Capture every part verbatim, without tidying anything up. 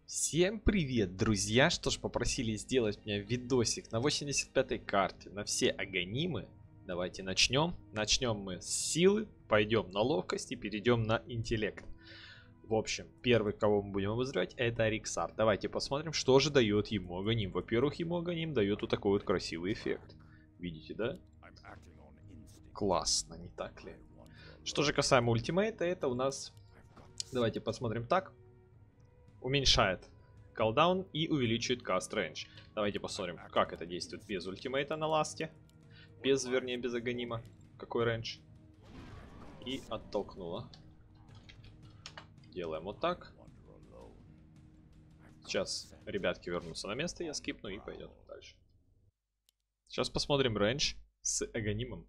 Всем привет, друзья! Что ж, попросили сделать мне видосик на восемьдесят пятой карте на все аганимы. Давайте начнем. Начнем мы с силы, пойдем на ловкость и перейдем на интеллект. В общем, первый, кого мы будем обозревать, это Риксар. Давайте посмотрим, что же дает ему аганим. Во-первых, ему аганим дает вот такой вот красивый эффект. Видите, да? Классно, не так ли? Что же касаемо ультимейта, это у нас... Давайте посмотрим так. Уменьшает колдаун и увеличивает каст рейндж. Давайте посмотрим, как это действует без ультимейта на ласте. Без, вернее, без аганима. Какой рейндж. И оттолкнула. Делаем вот так. Сейчас ребятки вернутся на место, я скипну и пойдем дальше. Сейчас посмотрим рейндж с аганимом.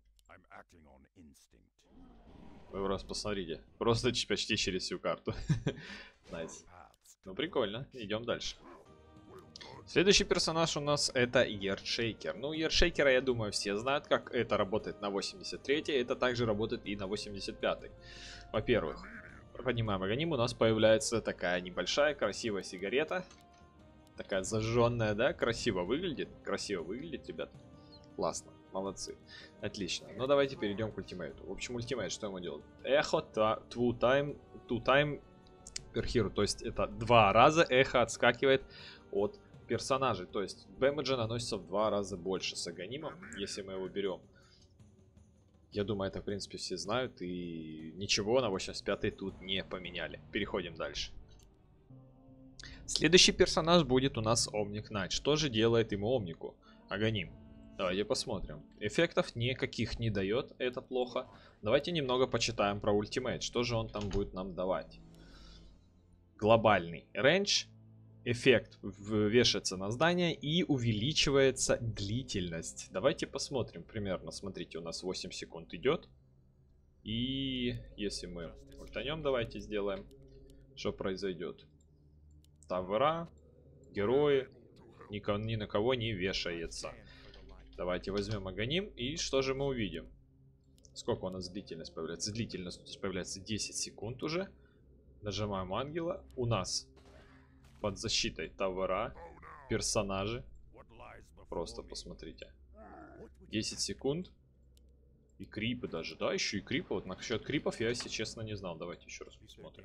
Вы просто посмотрите. Просто почти через всю карту. Найс. Ну прикольно, идем дальше. Следующий персонаж у нас это Earthshaker. Ну, Earthshaker, я думаю, все знают, как это работает на восемьдесят третьей. Это также работает и на восемьдесят пятой. Во-первых, поднимаем аганим, у нас появляется такая небольшая красивая сигарета. Такая зажженная, да? Красиво выглядит. Красиво выглядит, ребят. Классно. Молодцы. Отлично. Но давайте перейдем к ультимейту. В общем, ультимейт, что ему делать? Эхо, two time, two time per hero. То есть это два раза эхо отскакивает от персонажей. То есть дэмэджа наносится в два раза больше с аганимом, если мы его берем. Я думаю, это в принципе все знают. И ничего на восемьдесят пятой тут не поменяли. Переходим дальше. Следующий персонаж будет у нас Omnic Knight. Что же делает ему Омнику? Аганим. Давайте посмотрим. Эффектов никаких не дает, это плохо. Давайте немного почитаем про ультимейт. Что же он там будет нам давать? Глобальный рейндж. Эффект вешается на здание и увеличивается длительность. Давайте посмотрим примерно. Смотрите, у нас восемь секунд идет. И если мы ультанем, давайте сделаем. Что произойдет? Тавра, герои, ни, ни на кого не вешается. Давайте возьмем аганим. И что же мы увидим? Сколько у нас длительность появляется? Длительность появляется десять секунд уже. Нажимаем ангела. У нас под защитой товара, персонажи. Просто посмотрите. десять секунд. И крипы даже. Да, еще и крипы. Вот насчет крипов я, если честно, не знал. Давайте еще раз посмотрим.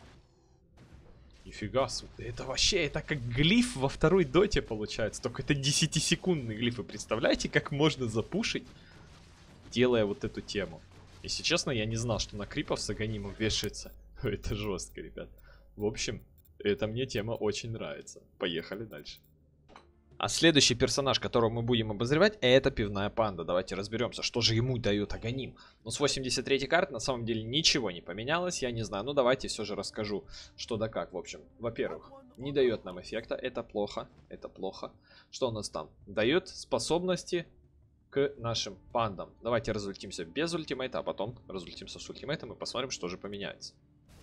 Нифига себе. Это вообще, это как глиф во второй доте получается. Только это десятисекундный глиф. Вы представляете, как можно запушить, делая вот эту тему? Если честно, я не знал, что на крипов с аганимом вешается. Это жестко, ребят. В общем, эта мне тема очень нравится. Поехали дальше. А следующий персонаж, которого мы будем обозревать, это пивная панда. Давайте разберемся, что же ему дает аганим. Ну, с восемьдесят третьей карты на самом деле ничего не поменялось, я не знаю. Ну, давайте все же расскажу, что да как. В общем, во-первых, не дает нам эффекта, это плохо, это плохо. Что у нас там? Дает способности к нашим пандам. Давайте разультимся без ультимейта, а потом разультимся с ультимейтом и посмотрим, что же поменяется.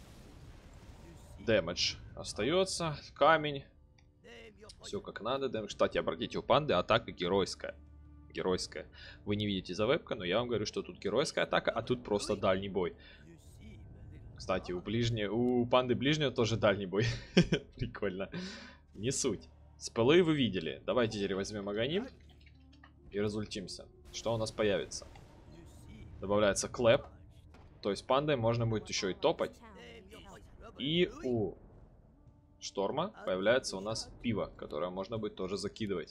Дэмэдж остается, камень. Все как надо. Дэмэдж. Кстати, обратите, у панды атака геройская. Геройская. Вы не видите за вебка, но я вам говорю, что тут геройская атака, а тут просто дальний бой. Кстати, у ближнего, у панды ближнего тоже дальний бой. Прикольно. Не суть. Спелы вы видели. Давайте теперь возьмем аганим и разультимся. Что у нас появится? Добавляется клэп. То есть пандой можно будет еще и топать. И у Шторма появляется у нас пиво, которое можно будет тоже закидывать.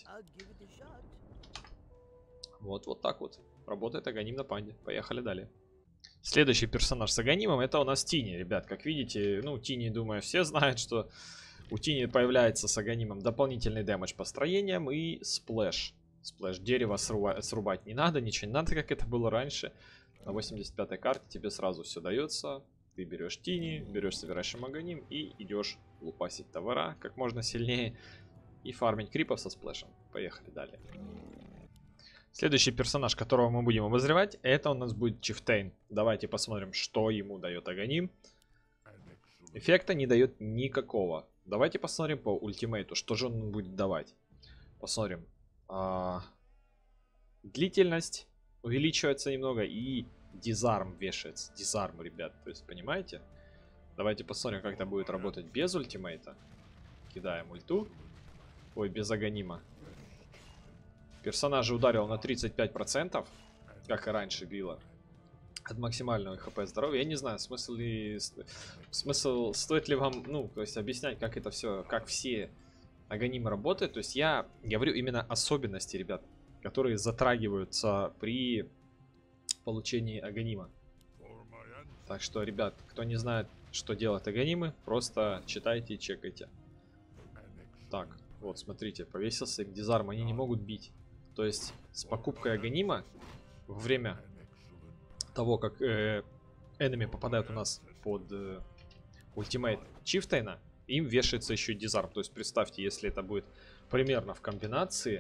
Вот, вот так вот работает аганим на панде. Поехали далее. Следующий персонаж с аганимом это у нас Тини, ребят. Как видите, ну, Тини, думаю, все знают, что у Тини появляется с аганимом дополнительный дэмэдж по строениям и сплэш. Сплэш. Дерево срубать, срубать не надо, ничего не надо, как это было раньше. На восемьдесят пятой карте тебе сразу все дается. Ты берешь Тини, берешь, собираешь аганим и идешь лупасить товара как можно сильнее и фармить крипов со сплэшем. Поехали далее. Следующий персонаж, которого мы будем обозревать, это у нас будет Чифтейн. Давайте посмотрим, что ему дает аганим. Эффекта не дает никакого. Давайте посмотрим по ультимейту, что же он будет давать. Посмотрим. А... Длительность увеличивается немного и дизарм вешается. Дизарм, ребят. То есть, понимаете? Давайте посмотрим, как это будет работать без ультимейта. кидаем ульту. Ой, без аганима. Персонажа ударил на тридцать пять процентов, как и раньше било. От максимального хп здоровья. Я не знаю, смысл ли... Смысл... Стоит ли вам, ну, то есть объяснять, как это все, как все аганимы работают. То есть я говорю именно особенности, ребят, которые затрагиваются при получении аганима. Так что, ребят, кто не знает, что делают аганимы, просто читайте и чекайте. Так, вот, смотрите, повесился им дизарм, они не могут бить. То есть с покупкой аганима во время того, как э, энеми попадают у нас под э, ультимейт Чифтейна, им вешается еще дизарм. То есть представьте, если это будет примерно в комбинации,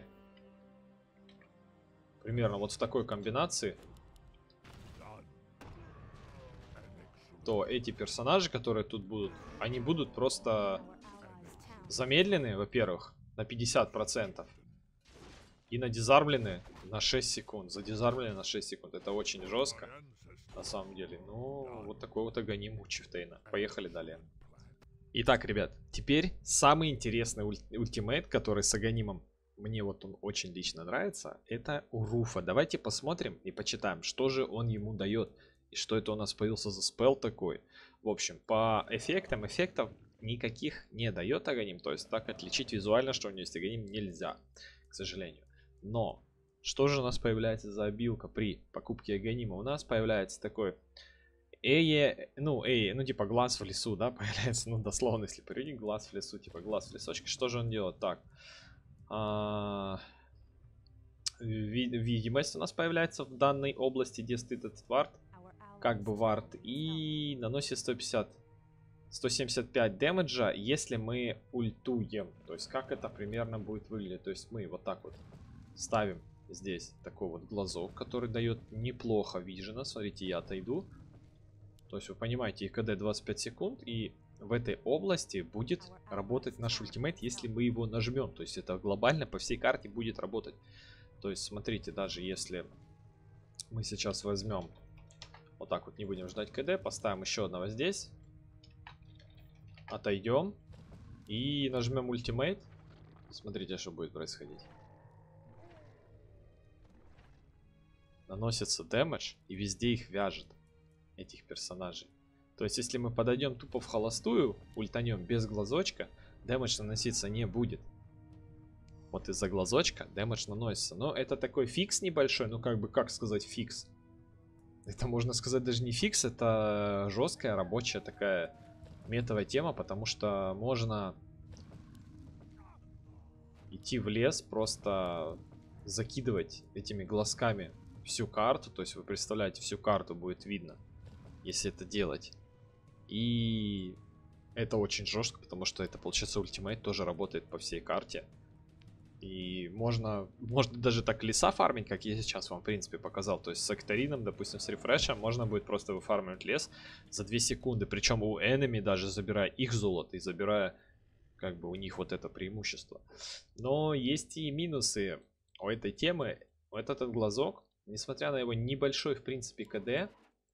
примерно вот в такой комбинации, то эти персонажи, которые тут будут, они будут просто замедлены, во-первых, на пятьдесят процентов. И надизармлены на шесть секунд. Задизармлены на шесть секунд. Это очень жестко. На самом деле. Ну, вот такой вот аганим у Чифтейна. Поехали далее. Итак, ребят, теперь самый интересный уль ультимейт, который с аганимом, мне вот он очень лично нравится, это у Руфа. Давайте посмотрим и почитаем, что же он ему дает. И что это у нас появился за спел такой. В общем, по эффектам, эффектов никаких не дает аганим. То есть так отличить визуально, что у него есть аганим, нельзя, к сожалению. Но что же у нас появляется за обилка при покупке аганима? У нас появляется такой Эе, ну, Эе, ну типа глаз в лесу, да, появляется, ну дословно, если переводить, глаз в лесу, типа глаз в лесочке. Что же он делает? Так, а... видимость у нас появляется в данной области, где стоит этот вард, как бы вард, и наносит сто пятьдесят, сто семьдесят пять дэмэджа, если мы ультуем. То есть как это примерно будет выглядеть? То есть мы вот так вот ставим здесь такой вот глазок, который дает неплохо вижена. Смотрите, я отойду. То есть вы понимаете, КД двадцать пять секунд, и в этой области будет работать наш ультимейт, если мы его нажмем. То есть это глобально по всей карте будет работать. То есть смотрите, даже если мы сейчас возьмем вот так вот, не будем ждать КД, поставим еще одного здесь, отойдем и нажмем ультимейт. Смотрите, что будет происходить. Наносится дэмэдж, и везде их вяжет, этих персонажей. То есть, если мы подойдем тупо в холостую, ультанем без глазочка, дэмэдж наноситься не будет. Вот из-за глазочка дэмэдж наносится. Но это такой фикс небольшой, ну как бы, как сказать фикс? Это можно сказать даже не фикс, это жесткая рабочая такая метовая тема, потому что можно идти в лес, просто закидывать этими глазками всю карту. То есть вы представляете, всю карту будет видно, если это делать. И это очень жестко, потому что это, получается, ультимейт тоже работает по всей карте. И можно, можно даже так леса фармить, как я сейчас вам, в принципе, показал. То есть с Акторином, допустим, с рефрешем можно будет просто выфармить лес за две секунды. Причем у энеми, даже забирая их золото и забирая, как бы, у них вот это преимущество. Но есть и минусы у этой темы. Вот этот глазок, несмотря на его небольшой, в принципе, КД,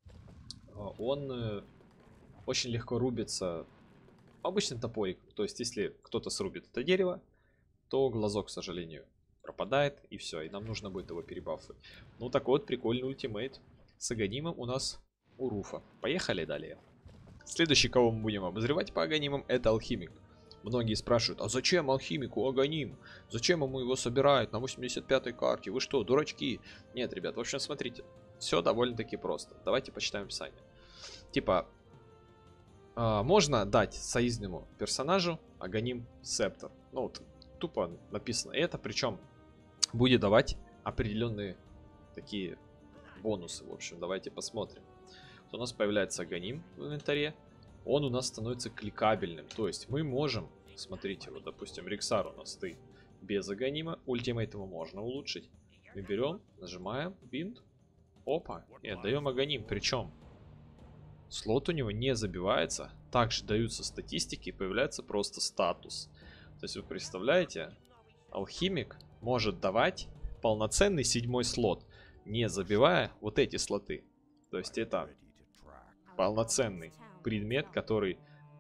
он очень легко рубится обычным топориком. То есть если кто-то срубит это дерево, то глазок, к сожалению, пропадает, и все, и нам нужно будет его перебафывать. Ну, такой вот прикольный ультимейт с аганимом у нас у Руфа. Поехали далее. Следующий, кого мы будем обозревать по аганимам, это алхимик. Многие спрашивают, а зачем алхимику аганим? Зачем ему его собирают на восемьдесят пятой карте? Вы что, дурачки? Нет, ребят, в общем, смотрите, все довольно-таки просто. Давайте почитаем описание. Типа, э, можно дать союзному персонажу аганим Септор. Ну, вот, тупо написано это, причем будет давать определенные такие бонусы. В общем, давайте посмотрим. Вот у нас появляется аганим в инвентаре. Он у нас становится кликабельным. То есть мы можем, смотрите, вот допустим, Рексар у нас стоит без аганима. Ультимейт ему можно улучшить. Мы берем, нажимаем, бинд, опа, и отдаем аганим. Причем слот у него не забивается. Также даются статистики и появляется просто статус. То есть вы представляете, алхимик может давать полноценный седьмой слот, не забивая вот эти слоты. То есть это полноценный предмет, который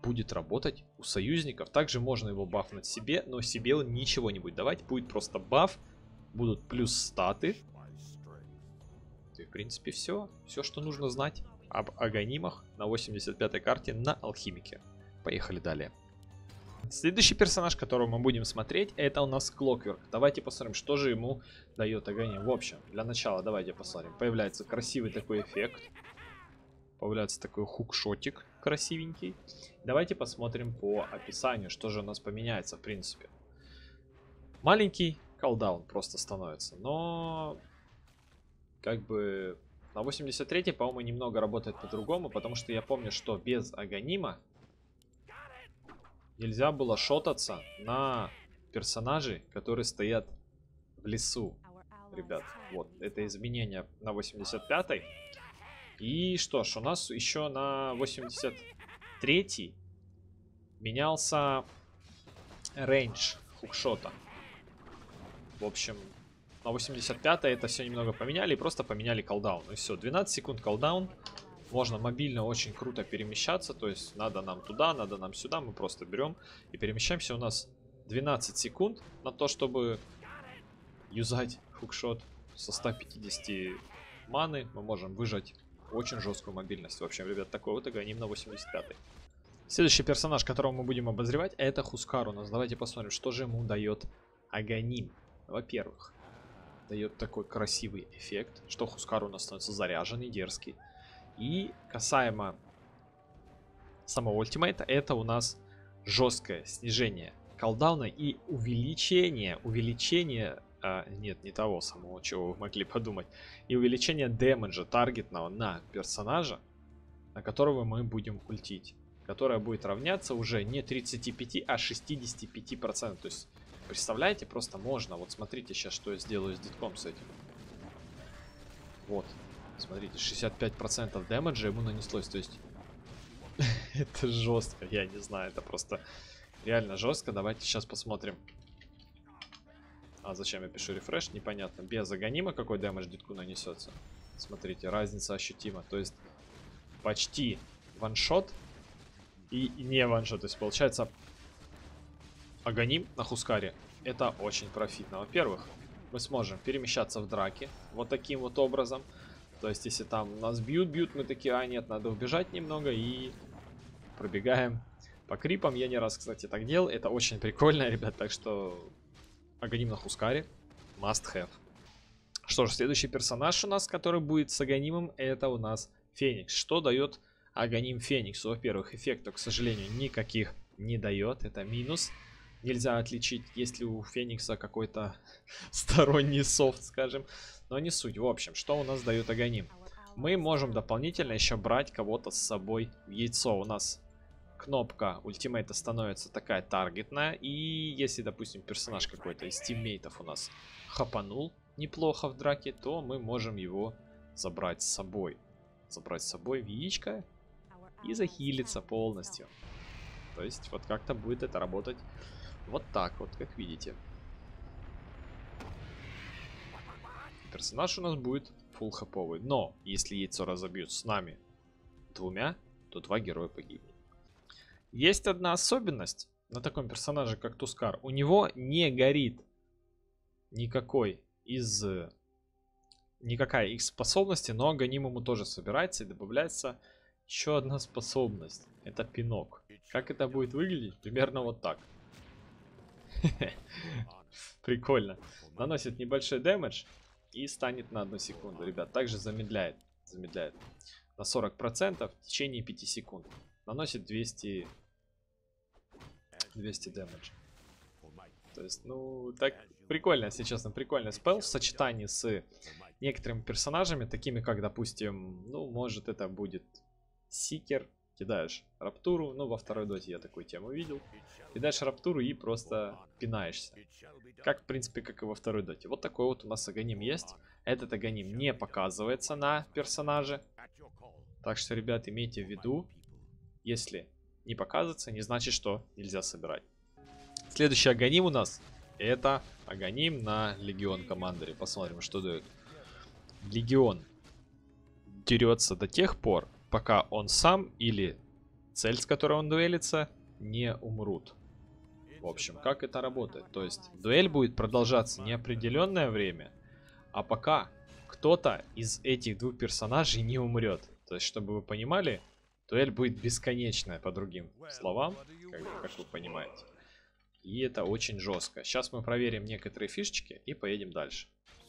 будет работать у союзников. Также можно его бафнуть себе, но себе он ничего не будет давать. Будет просто баф, будут плюс статы. И в принципе все. Все, что нужно знать об аганимах на восемьдесят пятой карте на алхимике. Поехали далее. Следующий персонаж, которого мы будем смотреть, это у нас Clockwork. Давайте посмотрим, что же ему дает аганим. В общем, для начала давайте посмотрим. Появляется красивый такой эффект. Появляется такой хукшотик красивенький. Давайте посмотрим по описанию, что же у нас поменяется в принципе. Маленький колдаун просто становится, но как бы на восемьдесят третьей, по-моему, немного работает по-другому, потому что я помню, что без аганима нельзя было шотаться на персонажей, которые стоят в лесу. Ребят, вот, это изменение на восемьдесят пятой. И что ж, у нас еще на восемьдесят третьей менялся рейндж хукшота. В общем, на восемьдесят пятой это все немного поменяли и просто поменяли колдаун. И все, двенадцать секунд колдаун. Можно мобильно очень круто перемещаться, то есть надо нам туда, надо нам сюда, мы просто берем и перемещаемся. У нас двенадцать секунд на то, чтобы юзать хукшот со ста пятидесяти маны. Мы можем выжать очень жесткую мобильность. В общем, ребят, такой вот аганим на восемьдесят пятой. Следующий персонаж, которого мы будем обозревать, это Хускар у нас. Давайте посмотрим, что же ему дает аганим. Во-первых, дает такой красивый эффект, что Хускар у нас становится заряженный, дерзкий. И касаемо самого ультимейта, это у нас жесткое снижение колдауна и увеличение, увеличение, а, нет, не того самого, чего вы могли подумать, и увеличение дэмэджа таргетного на персонажа, на которого мы будем ультить, которая будет равняться уже не тридцати пяти, а шестидесяти пяти процентам. То есть, представляете, просто можно, вот смотрите сейчас, что я сделаю с дитком с этим. Вот. Смотрите, шестьдесят пять процентов дэмэджа ему нанеслось, то есть это жестко, я не знаю, это просто реально жестко. Давайте сейчас посмотрим. А зачем я пишу рефреш, непонятно. Без аганима какой дэмэдж дитку нанесется. Смотрите, разница ощутима, то есть почти ваншот и не ваншот, то есть получается аганим на Хускаре это очень профитно. Во-первых, мы сможем перемещаться в драке вот таким вот образом. То есть, если там нас бьют, бьют, мы такие, а нет, надо убежать немного и пробегаем по крипам. Я не раз, кстати, так делал. Это очень прикольно, ребят, так что аганим на Хускаре must have. Что ж, следующий персонаж у нас, который будет с аганимом, это у нас Феникс. Что дает аганим Фениксу? Во-первых, эффектов, к сожалению, никаких не дает. Это минус. Нельзя отличить, есть ли у Феникса какой-то сторонний софт, скажем. Но не суть. В общем, что у нас дает аганим? Мы можем дополнительно еще брать кого-то с собой в яйцо. У нас кнопка ультимейта становится такая таргетная. И если, допустим, персонаж какой-то из тиммейтов у нас хапанул неплохо в драке, то мы можем его забрать с собой. Забрать с собой в яичко и захилиться полностью. То есть вот как-то будет это работать вот так вот, как видите. Персонаж у нас будет фулл хаповый. Но если яйцо разобьют с нами двумя, то два героя погибнут. Есть одна особенность на таком персонаже, как Тускар. У него не горит никакой из... Никакая их способности, но аганим ему тоже собирается и добавляется еще одна способность. Это пинок. Как это будет выглядеть? Примерно вот так. Прикольно. Наносит небольшой дэмэдж и станет на одну секунду. Ребят, также замедляет. Замедляет на сорок процентов в течение пяти секунд. Наносит двести, двести дэмэдж. То есть, ну, так прикольно, если честно, прикольный спелл в сочетании с некоторыми персонажами, такими как, допустим, ну, может это будет Сикер. Кидаешь раптуру, ну, во второй доте я такую тему видел. Кидаешь раптуру и просто пинаешься. Как, в принципе, как и во второй доте. Вот такой вот у нас аганим есть. Этот аганим не показывается на персонаже. Так что, ребят, имейте в виду, если не показывается, не значит, что нельзя собирать. Следующий аганим у нас это аганим на Легион Командере. Посмотрим, что дает. Легион дерется до тех пор, пока он сам или цель, с которой он дуэлится, не умрут. В общем, как это работает? То есть дуэль будет продолжаться неопределенное время, а пока кто-то из этих двух персонажей не умрет. То есть, чтобы вы понимали, дуэль будет бесконечная, по другим словам, как, как вы понимаете. И это очень жестко. Сейчас мы проверим некоторые фишечки и поедем дальше.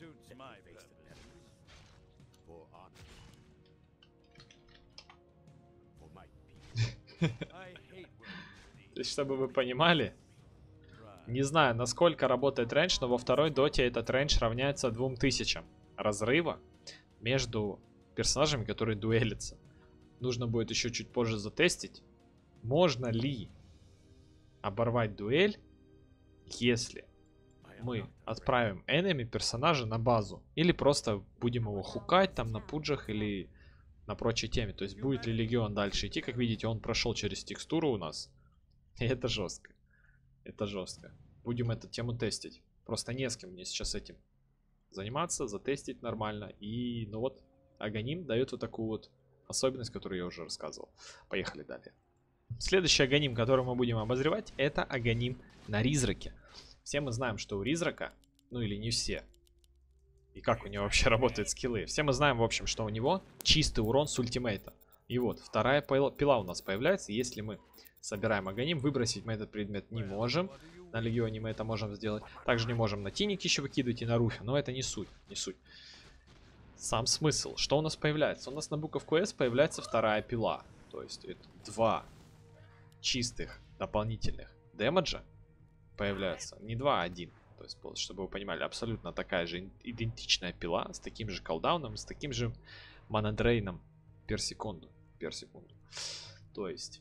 То есть, чтобы вы понимали, не знаю, насколько работает рейндж, но во второй доте этот рейндж равняется двум тысячам разрыва между персонажами, которые дуэлятся. Нужно будет еще чуть позже затестить, можно ли оборвать дуэль, если мы отправим enemy персонажа на базу. Или просто будем его хукать там на пуджах или на прочей теме. То есть будет ли легион дальше идти. Как видите, он прошел через текстуру у нас. И это жестко. Это жестко. Будем эту тему тестить. Просто не с кем мне сейчас этим заниматься, затестить нормально. И ну вот, Аганим дает вот такую вот особенность, которую я уже рассказывал. Поехали далее. Следующий Аганим, который мы будем обозревать, это Аганим на Ризраке. Все мы знаем, что у Ризрака, ну или не все, и как у него вообще работают скиллы. Все мы знаем, в общем, что у него чистый урон с ультимейта. И вот, вторая пила у нас появляется. Если мы собираем Аганим, выбросить мы этот предмет не можем. На Легионе мы это можем сделать. Также не можем на Тиник еще выкидывать и на Руфе. Но это не суть, не суть. Сам смысл. Что у нас появляется? У нас на буковку S появляется вторая пила. То есть это два чистых дополнительных дэмэджа появляется. Не два, а один. То есть, чтобы вы понимали, абсолютно такая же идентичная пила с таким же колдауном, с таким же монодрейном per секунду. Per секунду. То есть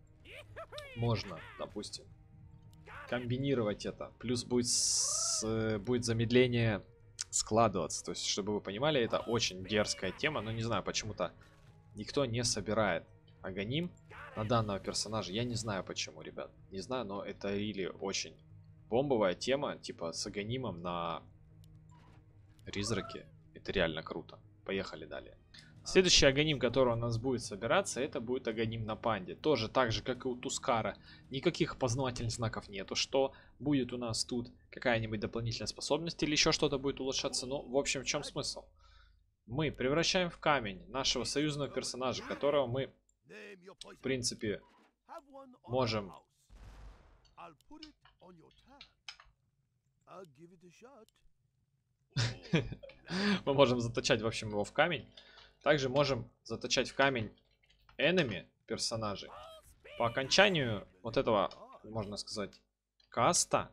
можно, допустим, комбинировать это. Плюс будет, с, будет замедление складываться. То есть, чтобы вы понимали, это очень дерзкая тема. Но не знаю, почему-то никто не собирает Аганим на данного персонажа. Я не знаю почему, ребят. Не знаю, но это или очень бомбовая тема, типа с Аганимом на Ризраке. Это реально круто. Поехали далее. Следующий Аганим, который у нас будет собираться, это будет Аганим на Панде. Тоже так же, как и у Тускара. Никаких познавательных знаков нету. Что будет у нас тут? Какая-нибудь дополнительная способность или еще что-то будет улучшаться? Ну, в общем, в чем смысл? Мы превращаем в камень нашего союзного персонажа, которого мы, в принципе, можем... Мы можем заточать, в общем, его в камень. Также можем заточать в камень enemy персонажей. По окончанию вот этого, можно сказать, каста,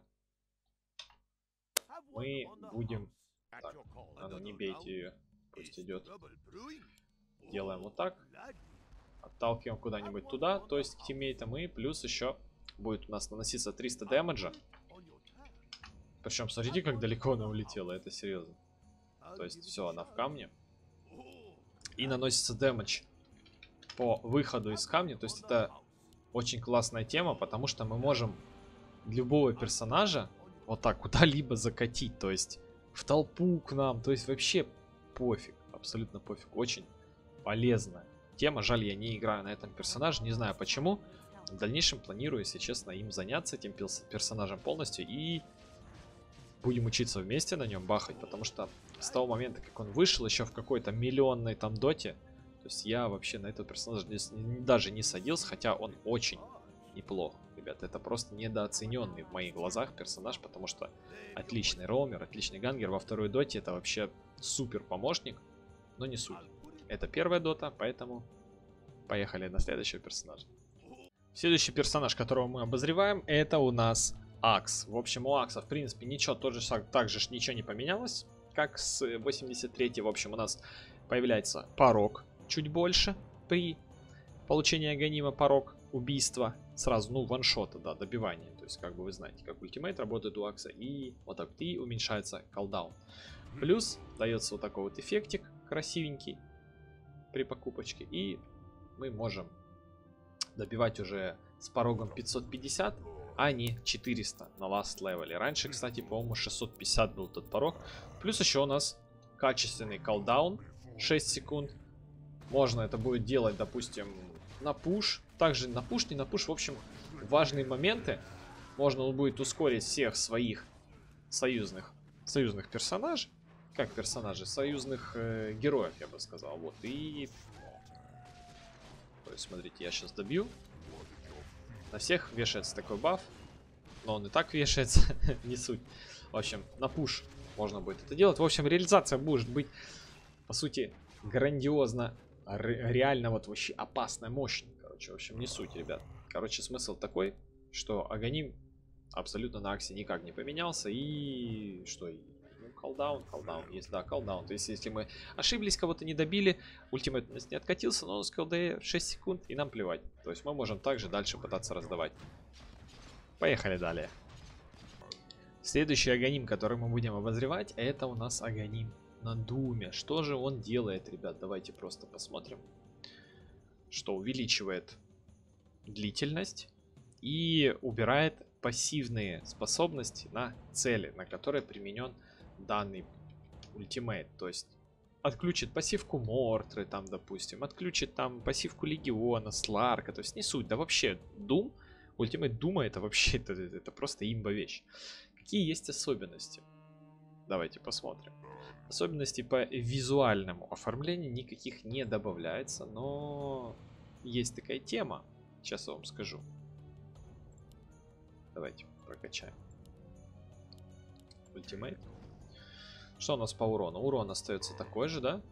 мы будем... Так, а ну не бейте ее, пусть идет. Делаем вот так. Отталкиваем куда-нибудь туда, то есть к тиммейтам. И плюс еще будет у нас наноситься триста дэмэджа. Причем, смотрите, как далеко она улетела, это серьезно. То есть все, она в камне. И наносится дэмэдж по выходу из камня. То есть это очень классная тема, потому что мы можем любого персонажа вот так куда-либо закатить. То есть в толпу к нам. То есть вообще пофиг, абсолютно пофиг. Очень полезная тема. Жаль, я не играю на этом персонаже, не знаю почему. В дальнейшем планирую, если честно, им заняться, этим персонажем полностью. И будем учиться вместе на нем бахать, потому что с того момента, как он вышел еще в какой-то миллионной там доте, то есть я вообще на этого персонажа даже не садился, хотя он очень неплох. Ребят, это просто недооцененный в моих глазах персонаж, потому что отличный роумер, отличный гангер. Во второй доте это вообще супер помощник, но не суть. Это первая дота, поэтому поехали на следующего персонажа. Следующий персонаж, которого мы обозреваем, это у нас Акс. В общем, у Акса, в принципе, ничего, тоже так же ничего не поменялось, как с восемьдесят третьей. В общем, у нас появляется порог чуть больше при получении Аганима, порог убийства. Сразу, ну, ваншота, да, добивание. То есть, как бы вы знаете, как ультимейт работает у Акса. И вот так вот, и уменьшается колдаун. Плюс дается вот такой вот эффектик красивенький при покупочке. И мы можем добивать уже с порогом пятьсот пятьдесят, а не четыреста на ласт левеле. Раньше, кстати, по-моему, шестьсот пятьдесят был тот порог. Плюс еще у нас качественный колдаун шесть секунд. Можно это будет делать, допустим, на пуш. также на пуш, не на пуш. В общем, важные моменты. Можно будет ускорить всех своих союзных, союзных персонажей. Как персонажи? Союзных э, героев, я бы сказал. Вот, и... То есть, смотрите, я сейчас добью. На всех вешается такой баф. Но он и так вешается, не суть. В общем, на пуш можно будет это делать. В общем, реализация может быть, по сути, грандиозно, реально вот вообще опасная, мощная. Короче, в общем, не суть, ребят. Короче, смысл такой, что Аганим абсолютно на Аксе никак не поменялся. И что? Ну, колдаун, колдаун есть, да, колдаун. То есть, если мы ошиблись, кого-то не добили, ультимейт у нас не откатился, но он с КД шесть секунд, и нам плевать. То есть, мы можем также дальше пытаться раздавать. Поехали далее. Следующий Аганим, который мы будем обозревать, это у нас Аганим на Думе. Что же он делает, ребят? Давайте просто посмотрим. Что увеличивает длительность и убирает пассивные способности на цели, на которые применен данный ультимейт. То есть отключит пассивку Мортры, там, допустим, отключит там пассивку Легиона, Сларка. То есть не суть, да вообще Doom, ультимейт Дума это вообще, это, это просто имба вещь. Какие есть особенности? Давайте посмотрим. Особенностей по визуальному оформлению никаких не добавляется, но есть такая тема. Сейчас я вам скажу. Давайте прокачаем. Ультимейт. Что у нас по урону? Урон остается такой же, да?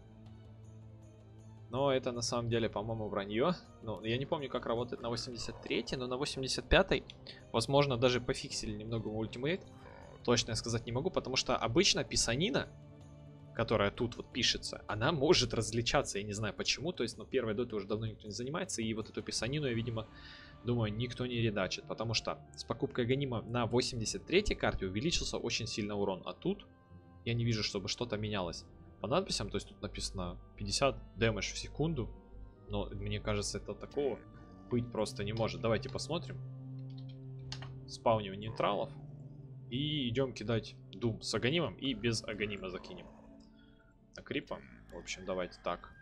Но это на самом деле, по-моему, вранье. Ну, я не помню, как работает на восемьдесят третьей, но на восемьдесят пятой, возможно, даже пофиксили немного ультимейт. Точно я сказать не могу, потому что обычно писанина, которая тут вот пишется, она может различаться, я не знаю почему. То есть, ну, первой дотой уже давно никто не занимается, и вот эту писанину, я, видимо, думаю, никто не редачит. Потому что с покупкой Аганима на восемьдесят третьей карте увеличился очень сильно урон, а тут я не вижу, чтобы что-то менялось. По надписям, то есть тут написано пятьдесят дэмэдж в секунду, но мне кажется, это такого быть просто не может. Давайте посмотрим. Спауним нейтралов и идем кидать Дум с Аганимом и без Аганима закинем. На крипа. В общем, давайте так.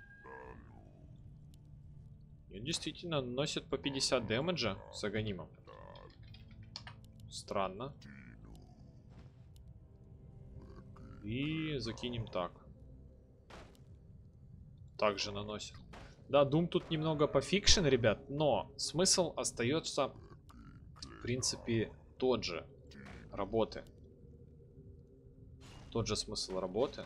И действительно наносит по пятьдесят дэмэджа с Аганимом. Странно. И закинем так. Также наносит. Да, Doom тут немного пофикшен, ребят, но смысл остается, в принципе, тот же работы. Тот же смысл работы.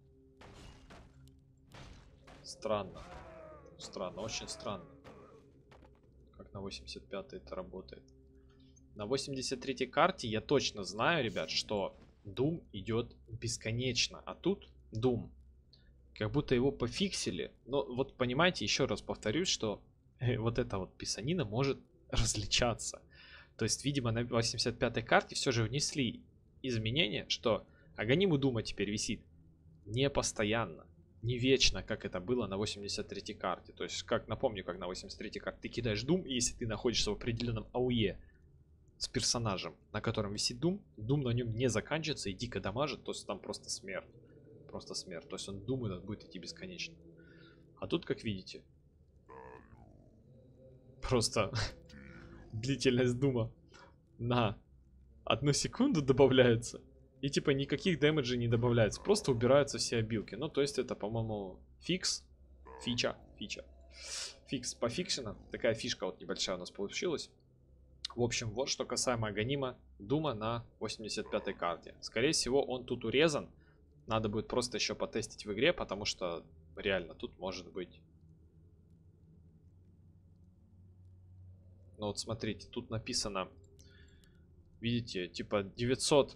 Странно. Странно, очень странно. Как на восемьдесят пятой это работает. На восемьдесят третьей карте я точно знаю, ребят, что Doom идет бесконечно. А тут Doom. Как будто его пофиксили. Но вот понимаете, еще раз повторюсь, что э, вот эта вот писанина может различаться. То есть, видимо, на восемьдесят пятой карте все же внесли изменения, что Аганим у Дума теперь висит не постоянно, не вечно, как это было на восемьдесят третьей карте. То есть, как напомню, как на восемьдесят третьей карте ты кидаешь Дум, и если ты находишься в определенном АОЕ с персонажем, на котором висит Дум, Дум на нем не заканчивается и дико дамажит, то есть там просто смерть. Просто смерть. То есть он думает, будет идти бесконечно. А тут, как видите, просто длительность Дума на одну секунду добавляется. И типа никаких дэмэджей не добавляется. Просто убираются все обилки. Ну, то есть это, по-моему, фикс. Фича. Фича. Фикс пофикшена. Такая фишка вот небольшая у нас получилась. В общем, вот что касаемо Аганима Дума на восемьдесят пятой карте. Скорее всего, он тут урезан. Надо будет просто еще потестить в игре, потому что реально тут может быть. Ну вот смотрите, тут написано, видите, типа девятьсот,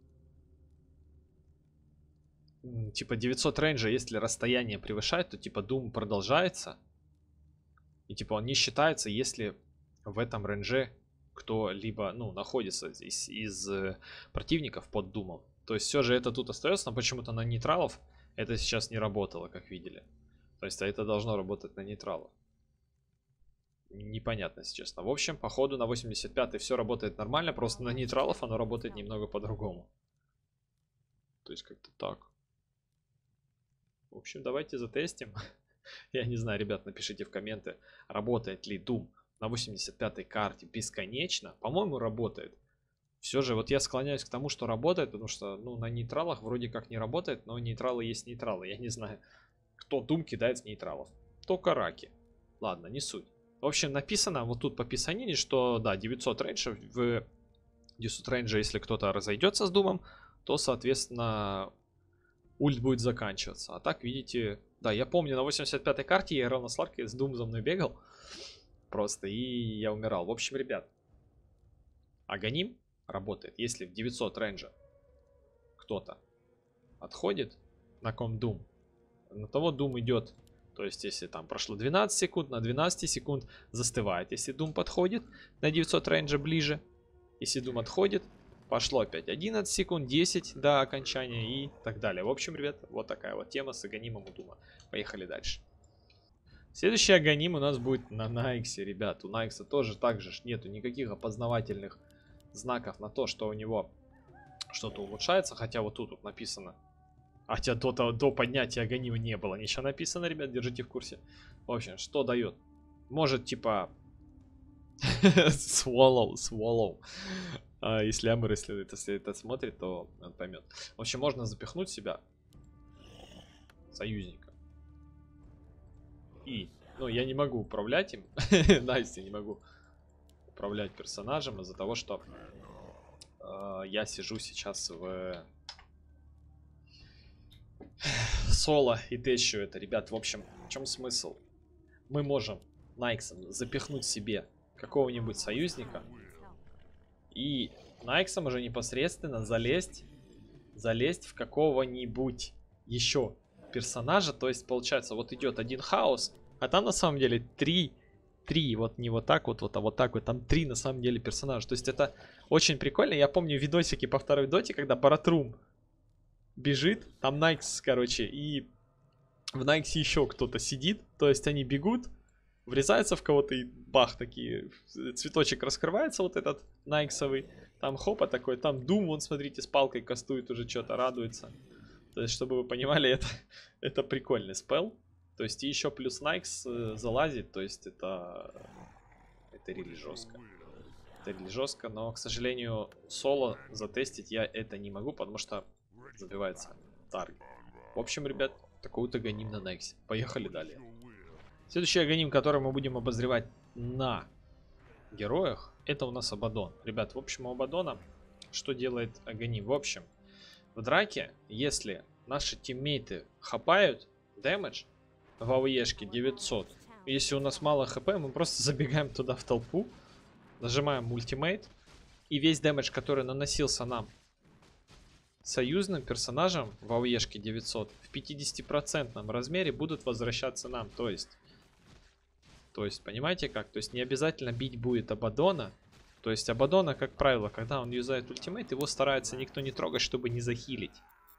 типа девятьсот рейнджа, если расстояние превышает, то типа Doom продолжается. И типа он не считается, если в этом рейнже кто-либо, ну, находится здесь из противников под Думом. То есть все же это тут остается, но почему-то на нейтралов это сейчас не работало, как видели. То есть это должно работать на нейтралах. Непонятно, если честно. В общем, по ходу на восемьдесят пятой все работает нормально, просто на нейтралов оно работает немного по-другому. То есть как-то так. В общем, давайте затестим. Я не знаю, ребят, напишите в комменты, работает ли Doom на восемьдесят пятой карте бесконечно. По-моему, работает. Все же, вот я склоняюсь к тому, что работает, потому что, ну, на нейтралах вроде как не работает, но нейтралы есть нейтралы. Я не знаю, кто Doom кидает с нейтралов. Только раки. Ладно, не суть. В общем, написано вот тут по писанине, что, да, девятьсот рейнджа. В девятьсот рейнджа, если кто-то разойдется с Думом, то, соответственно, ульт будет заканчиваться. А так, видите, да, я помню, на восемьдесят пятой карте я играл на Сларке, с Doom за мной бегал. Просто, и я умирал. В общем, ребят, Аганим работает. Если в девятьсот рейнджа кто-то отходит, на ком Doom, на того Doom идет. То есть, если там прошло двенадцать секунд, на двенадцать секунд застывает. Если Doom подходит на девятьсот рейнджа ближе, если Doom отходит, пошло опять одиннадцать секунд, десять до окончания и так далее. В общем, ребят, вот такая вот тема с Аганимом у Дума. Поехали дальше. Следующий Аганим у нас будет на Найксе, ребят. У Найкса тоже так же нету никаких опознавательных знаков на то, что у него что-то улучшается. Хотя вот тут вот написано. Хотя до, до, до поднятия Аганима не было ничего написано, ребят, держите в курсе. В общем, что дает? Может, типа... Swallow, swallow. А, если Амер, если это, если это смотрит, то он поймет. В общем, можно запихнуть себя союзника. И, ну, я не могу управлять им. Настя, не могу управлять персонажем из-за того, что э, я сижу сейчас в соло и тэщу это, ребят. В общем, в чем смысл? Мы можем Найксом запихнуть себе какого-нибудь союзника и Найксом уже непосредственно залезть, залезть в какого-нибудь еще персонажа. То есть, получается, вот идет один хаос, а там на самом деле три, три, вот не вот так вот, вот, а вот так вот, там три на самом деле персонажа. То есть, это очень прикольно. Я помню видосики по второй доте, когда Баратрум бежит, там Найкс, короче, и в Найксе еще кто-то сидит. То есть, они бегут, врезаются в кого-то и бах, такие, цветочек раскрывается вот этот Найксовый. Там хопа такой, там Doom, вон, смотрите, с палкой кастует уже что-то, радуется. То есть, чтобы вы понимали, это, это прикольный спел. То есть, и еще плюс Найкс э, залазит, то есть, это... Это рели жестко. Это рели жестко, но, к сожалению, соло затестить я это не могу, потому что забивается таргет. В общем, ребят, такой-то Аганим на Найксе. Поехали далее. Следующий Аганим, который мы будем обозревать на героях, это у нас Абадон. Ребят, в общем, у Абадона что делает Аганим? В общем, в драке, если наши тиммейты хапают дэмэдж в АОЕшке девятьсот, если у нас мало хп, мы просто забегаем туда в толпу, нажимаем ультимейт, и весь дэмэдж, который наносился нам союзным персонажем в АОЕшке девятьсот, в пятидесятипроцентном размере будут возвращаться нам. То есть, то есть, понимаете как? То есть, не обязательно бить будет Абадона. То есть, Абадона, как правило, когда он юзает ультимейт, его старается никто не трогать, чтобы не захилить.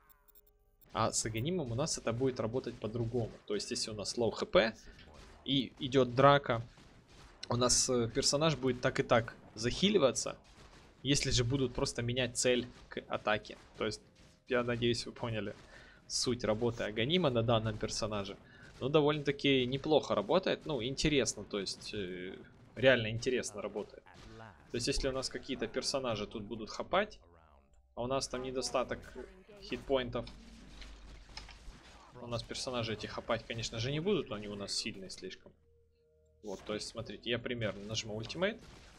А с Аганимом у нас это будет работать по-другому. То есть, если у нас лоу хп и идет драка, у нас персонаж будет так и так захиливаться, если же будут просто менять цель к атаке. То есть, я надеюсь, вы поняли суть работы Аганима на данном персонаже. Ну, довольно-таки неплохо работает. Ну, интересно, то есть, э, реально интересно работает. То есть, если у нас какие-то персонажи тут будут хапать, а у нас там недостаток хитпоинтов, у нас персонажи эти хапать, конечно же, не будут, но они у нас сильные слишком. Вот, то есть, смотрите, я примерно нажму ультимейт.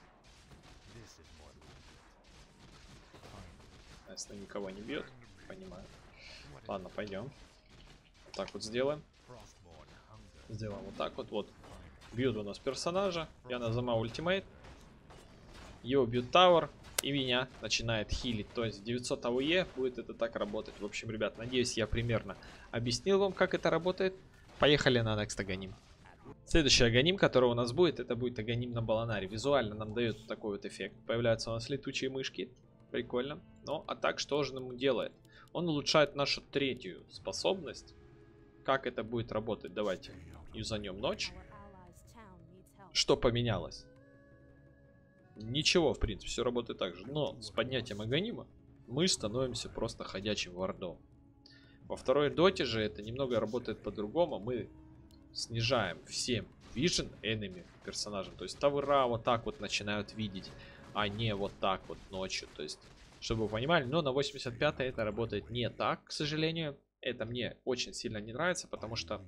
Если никого не бьет, понимаю. Ладно, пойдем. Вот так вот сделаем. Сделаем вот так вот. Вот. Бьют у нас персонажа. Я нажимаю ультимейт. Его бьют тауэр. И меня начинает хилить. То есть девятьсот АОЕ будет это так работать. В общем, ребят, надеюсь, я примерно объяснил вам, как это работает. Поехали на Next Аганим. Следующий Аганим, который у нас будет, это будет Аганим на Баланаре. Визуально нам дает такой вот эффект. Появляются у нас летучие мышки. Прикольно. Ну, а так что же ему делает? Он улучшает нашу третью способность. Как это будет работать? Давайте юзанем ночь. Что поменялось? Ничего, в принципе, все работает так же. Но с поднятием Аганима мы становимся просто ходячим вардом. Во второй доте же это немного работает по-другому. Мы снижаем всем vision enemy персонажам. То есть тавера вот так вот начинают видеть, а не вот так вот ночью. То есть, чтобы вы понимали, но на восемьдесят пятой это работает не так, к сожалению. Это мне очень сильно не нравится, потому что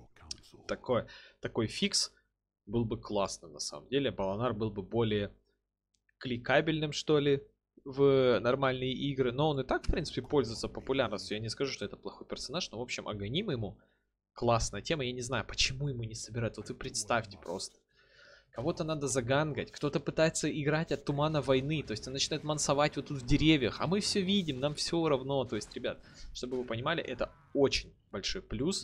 такой, такой фикс был бы классным на самом деле. Баланар был бы более кликабельным, что ли, в нормальные игры. Но он и так, в принципе, пользуется популярностью. Я не скажу, что это плохой персонаж, но, в общем, Аганим ему классная тема. Я не знаю, почему ему не собирают. Вот вы представьте просто. Кого-то надо загангать, кто-то пытается играть от тумана войны, то есть он начинает мансовать вот тут в деревьях, а мы все видим, нам все равно. То есть, ребят, чтобы вы понимали, это очень большой плюс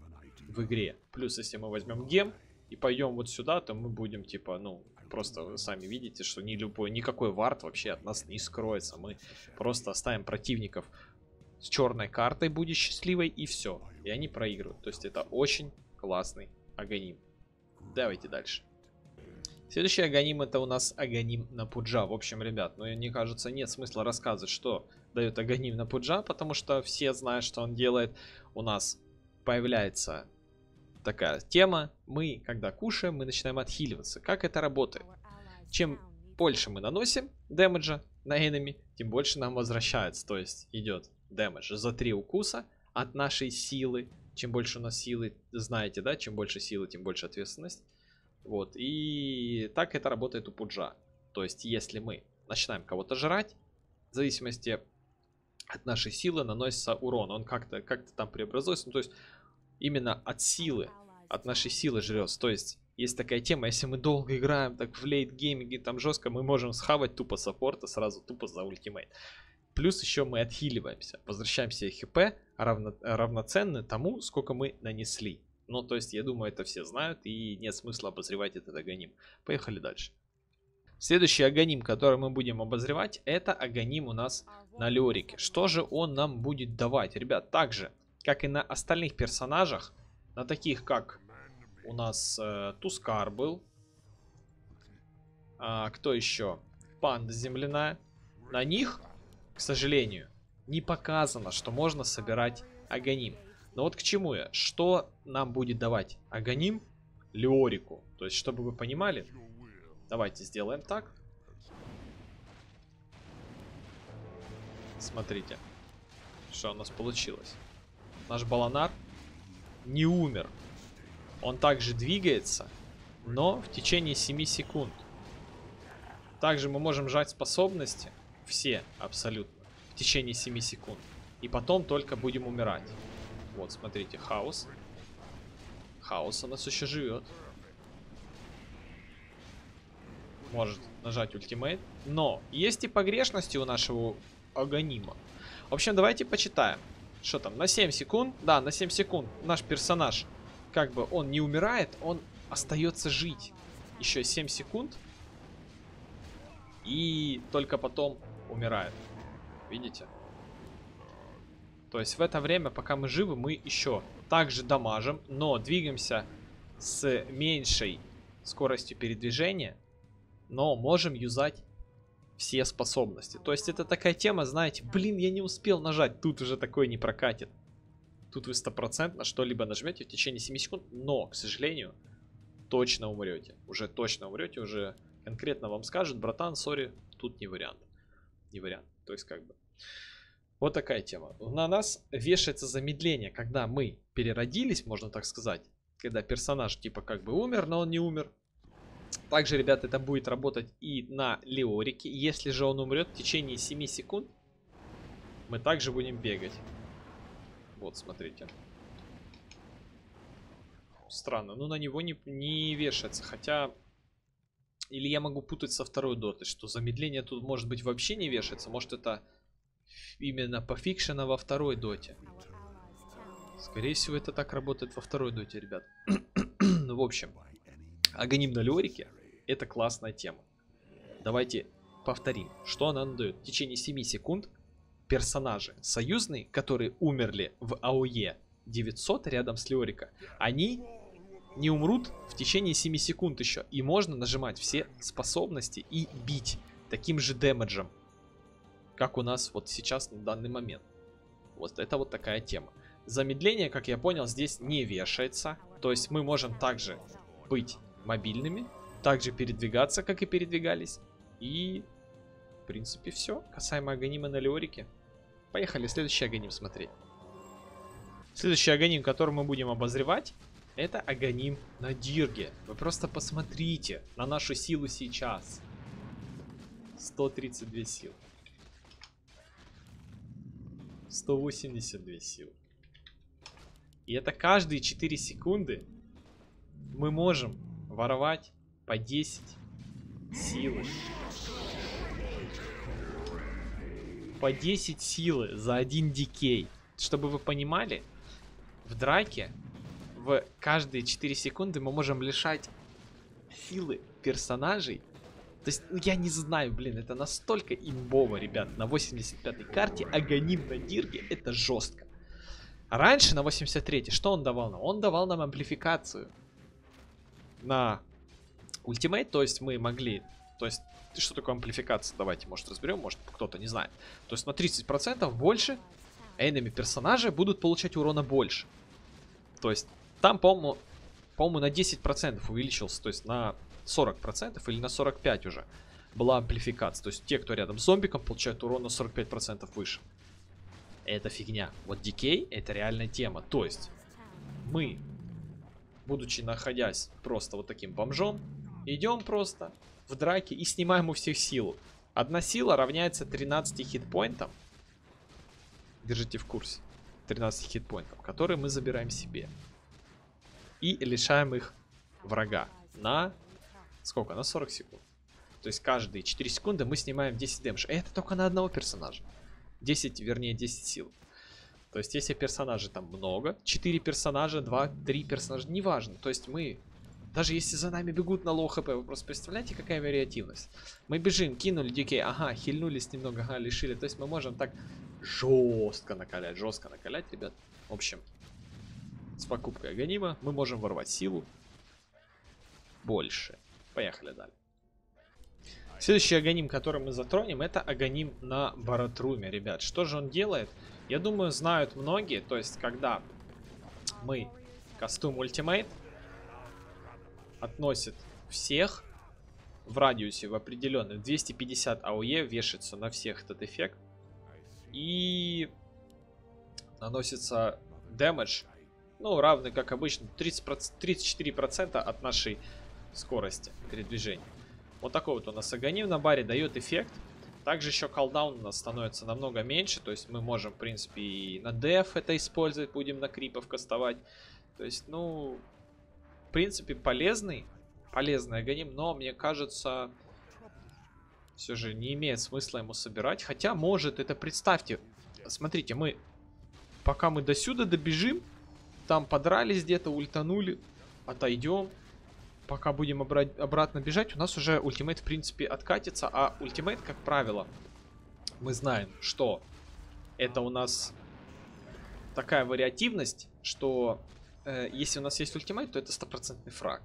в игре. Плюс, если мы возьмем гем и пойдем вот сюда, то мы будем, типа, ну, просто вы сами видите, что ни любой, никакой вард вообще от нас не скроется. Мы просто оставим противников с черной картой, будет счастливой, и все. И они проигрывают. То есть это очень классный Аганим. Давайте дальше. Следующий Аганим — это у нас Аганим на Пуджа. В общем, ребят, ну, мне кажется, нет смысла рассказывать, что дает Аганим на Пуджа, потому что все знают, что он делает. У нас появляется такая тема. Мы, когда кушаем, мы начинаем отхиливаться. Как это работает? Чем больше мы наносим дэмэджа на энеми, тем больше нам возвращается. То есть идет дэмэдж за три укуса от нашей силы. Чем больше у нас силы, знаете, да, чем больше силы, тем больше ответственность. Вот, и так это работает у Пуджа. То есть, если мы начинаем кого-то жрать, в зависимости от нашей силы наносится урон. Он как-то как-то там преобразуется. Ну, то есть, именно от силы, от нашей силы жрется. То есть, есть такая тема, если мы долго играем, так в лейт-гейминге, там жестко, мы можем схавать тупо саппорта сразу, тупо за ультимейт. Плюс еще мы отхиливаемся, возвращаем себе хп равно, равноценно тому, сколько мы нанесли. Ну, то есть, я думаю, это все знают, и нет смысла обозревать этот Аганим. Поехали дальше. Следующий Аганим, который мы будем обозревать, это Аганим у нас на Леорике. Что же он нам будет давать? Ребят, так же, как и на остальных персонажах, на таких, как у нас э, Тускар был. А, кто еще? Панда земляная. На них, к сожалению, не показано, что можно собирать Аганим. Но вот к чему я? Что нам будет давать Аганим Леорику? То есть, чтобы вы понимали, давайте сделаем так. Смотрите, что у нас получилось. Наш Баланар не умер. Он также двигается, но в течение семи секунд. Также мы можем жать способности, все абсолютно, в течение семи секунд. И потом только будем умирать. Вот, смотрите, хаос. Хаос у нас еще живет. Может нажать ультимейт. Но есть и погрешности у нашего Аганима. В общем, давайте почитаем. Что там, на семь секунд? Да, на семь секунд наш персонаж, как бы он не умирает, он остается жить. Еще семь секунд. И только потом умирает. Видите? То есть в это время, пока мы живы, мы еще также дамажим, но двигаемся с меньшей скоростью передвижения, но можем юзать все способности. То есть это такая тема, знаете, блин, я не успел нажать, тут уже такое не прокатит. Тут вы стопроцентно что-либо нажмете в течение семи секунд, но, к сожалению, точно умрете. Уже точно умрете, уже конкретно вам скажут, братан, сори, тут не вариант. Не вариант, то есть как бы... Вот такая тема. На нас вешается замедление, когда мы переродились, можно так сказать. Когда персонаж типа как бы умер, но он не умер. Также, ребят, это будет работать и на Леорике. Если же он умрет в течение семи секунд, мы также будем бегать. Вот, смотрите. Странно. Ну, на него не, не вешается. Хотя... Или я могу путать со второй дотой, что замедление тут может быть вообще не вешается. Может это... Именно пофикшено во второй доте. Скорее всего, это так работает во второй доте, ребят. Ну, в общем, Аганим на Леорике — это классная тема. Давайте повторим, что она нам дает. В течение семи секунд персонажи союзные, которые умерли в АОЕ девятьсот рядом с Леорика, они не умрут в течение семи секунд еще. И можно нажимать все способности и бить таким же дэмэджем, как у нас вот сейчас на данный момент. Вот это вот такая тема. Замедление, как я понял, здесь не вешается. То есть мы можем также быть мобильными, также передвигаться, как и передвигались. И, в принципе, все. Касаемо Аганима на Леорике. Поехали, следующий Аганим смотреть. Следующий Аганим, который мы будем обозревать, это Аганим на Дирге. Вы просто посмотрите на нашу силу сейчас. сто тридцать две силы. сто восемьдесят две силы. И это каждые четыре секунды мы можем воровать по десять силы. По десять силы за один дикей. Чтобы вы понимали, в драке в каждые четыре секунды мы можем лишать силы персонажей. То есть, ну, я не знаю, блин, это настолько имбово, ребят. На восемьдесят пятой карте Аганим на Дирге, это жестко. Раньше на восемьдесят третьей, что он давал нам? Он давал нам амплификацию на ультимейт, то есть мы могли... То есть, что такое амплификация? Давайте, может, разберем, может, кто-то не знает. То есть на тридцать процентов больше энеми персонажи будут получать урона больше. То есть, там, по-моему, по-моему, на десять процентов увеличился, то есть на сорок процентов или на сорок пять процентов уже была амплификация. То есть те, кто рядом с зомбиком, получают урон на сорок пять процентов выше. Это фигня. Вот дикей это реальная тема. То есть мы, будучи находясь просто вот таким бомжом, идем просто в драке и снимаем у всех силу. Одна сила равняется тринадцати хитпоинтам. Держите в курсе. тринадцати хитпоинтов, которые мы забираем себе. И лишаем их врага на... Сколько? На сорок секунд. То есть каждые четыре секунды мы снимаем десять дэмэдж. И это только на одного персонажа. десять, вернее, десять сил. То есть если персонажей там много, четыре персонажа, два, три персонажа, неважно. То есть мы, даже если за нами бегут на лоу хп, вы просто представляете, какая вариативность. Мы бежим, кинули дикей, ага, хильнулись немного, ага, лишили. То есть мы можем так жестко накалять, жестко накалять, ребят. В общем, с покупкой Аганима мы можем ворвать силу больше. Поехали далее. Следующий Аганим, который мы затронем, это Аганим на Баратруме, ребят. Что же он делает? Я думаю, знают многие. То есть, когда мы кастуем ультимейт, относит всех в радиусе в определенный двести пятьдесят АОЕ, вешается на всех этот эффект. И наносится дэмэдж, ну, равный, как обычно, тридцать четыре процента от нашей скорости передвижения. Вот такой вот у нас Аганим на баре дает эффект. Также еще колдаун у нас становится намного меньше. То есть мы можем, в принципе, и на деф это использовать. Будем на крипов кастовать. То есть, ну, в принципе, полезный. Полезный Аганим. Но, мне кажется, все же не имеет смысла ему собирать. Хотя, может, это представьте. Смотрите, мы, пока мы до сюда добежим, там подрались где-то, ультанули, отойдем. Пока будем обра- обратно бежать, у нас уже ультимейт, в принципе, откатится. А ультимейт, как правило, мы знаем, что это у нас такая вариативность, что э, если у нас есть ультимейт, то это стопроцентный фраг.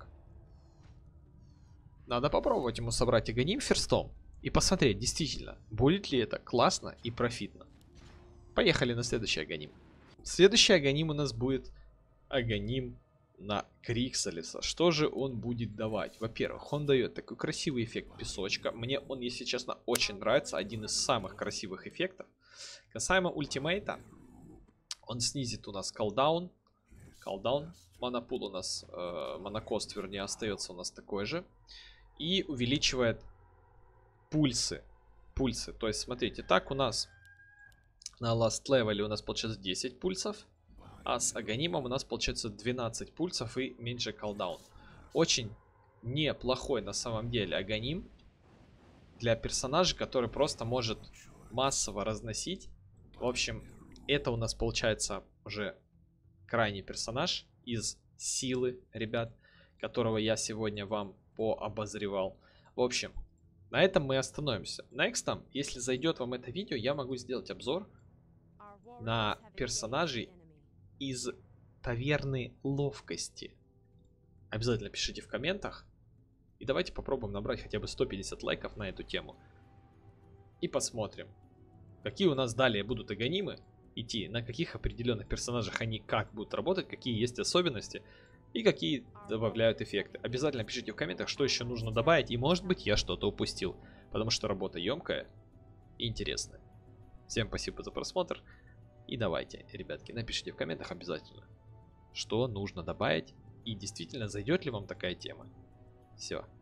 Надо попробовать ему собрать Аганим ферстом и посмотреть, действительно, будет ли это классно и профитно. Поехали на следующий Аганим. Следующий Аганим у нас будет Аганим на Криксалиса. Что же он будет давать? Во-первых, он дает такой красивый эффект песочка. Мне он, если честно, очень нравится. Один из самых красивых эффектов. Касаемо ультимейта, он снизит у нас колдаун. Колдаун. Монопул у нас, э, монокост, вернее, остается у нас такой же. И увеличивает пульсы. Пульсы. То есть, смотрите, так у нас на last level у нас получается десять пульсов. А с Аганимом у нас получается двенадцать пульсов и меньше колдаун. Очень неплохой на самом деле Аганим для персонажа, который просто может массово разносить. В общем, это у нас получается уже крайний персонаж из силы, ребят, которого я сегодня вам пообозревал. В общем, на этом мы остановимся. Next, если зайдет вам это видео, я могу сделать обзор на персонажей из таверны ловкости. Обязательно пишите в комментах. И давайте попробуем набрать хотя бы сто пятьдесят лайков на эту тему. И посмотрим, какие у нас далее будут Аганимы. идти, на каких определенных персонажах они как будут работать, какие есть особенности и какие добавляют эффекты. Обязательно пишите в комментах, что еще нужно добавить, и может быть я что-то упустил, потому что работа емкая и интересная. Всем спасибо за просмотр, и давайте, ребятки, напишите в комментах обязательно, что нужно добавить, и действительно зайдет ли вам такая тема. Все.